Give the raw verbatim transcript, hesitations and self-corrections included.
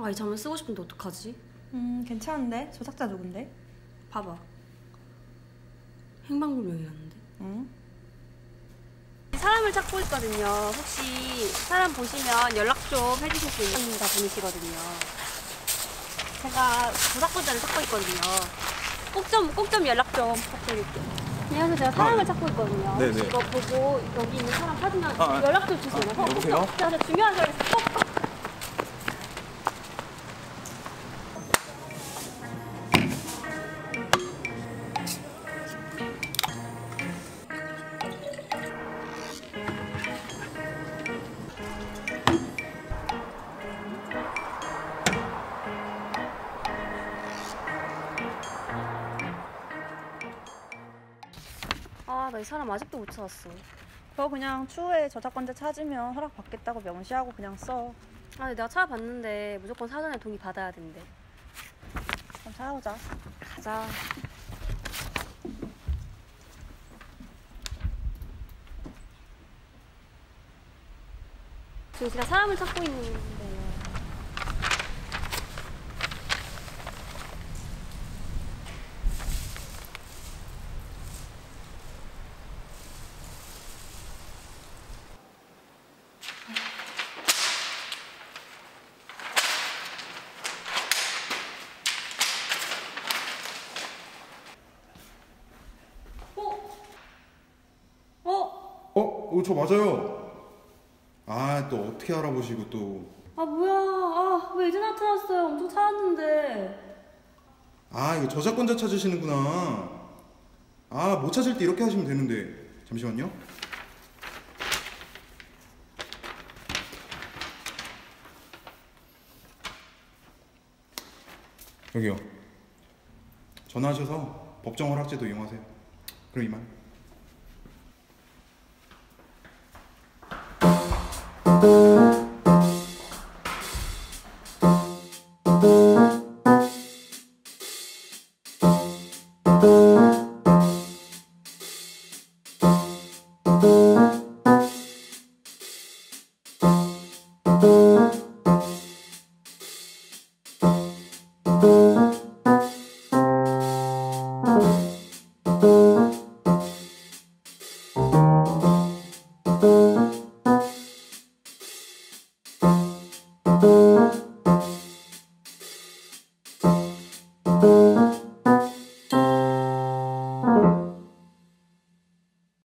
아, 이 장면 쓰고 싶은데 어떡하지? 음, 괜찮은데? 저작자 누군데? 봐봐. 행방불명이라는데. 응? 사람을 찾고 있거든요. 혹시 사람 보시면 연락 좀 해주실 수 있는 분이시거든요. 제가 조작권자를 찾고 있거든요. 꼭 좀, 꼭 좀 연락 좀 부탁드릴게요. 안녕하세요. 제가 사람을 아, 찾고 있거든요. 네네. 혹시 이거 보고 여기 있는 사람 찾으면 아, 아. 연락 좀 주세요. 아, 여보세요? 제가 중요한 자리에서 꼭. 아, 나 이 사람 아직도 못 찾았어. 그거 그냥 추후에 저작권자 찾으면 허락 받겠다고 명시하고 그냥 써. 아, 내가 찾아봤는데 무조건 사전에 동의 받아야 된대. 그럼 찾아보자. 가자. 지금 제가 사람을 찾고 있는데요. 어? 어, 저 맞아요. 아, 또 어떻게 알아보시고 또. 아, 뭐야. 아, 왜 이제 나타났어요? 엄청 찾았는데. 아, 이거 저작권자 찾으시는구나. 아, 못 찾을 때 이렇게 하시면 되는데. 잠시만요. 여기요. 전화하셔서 법정 허락제도 이용하세요. 그럼 이만.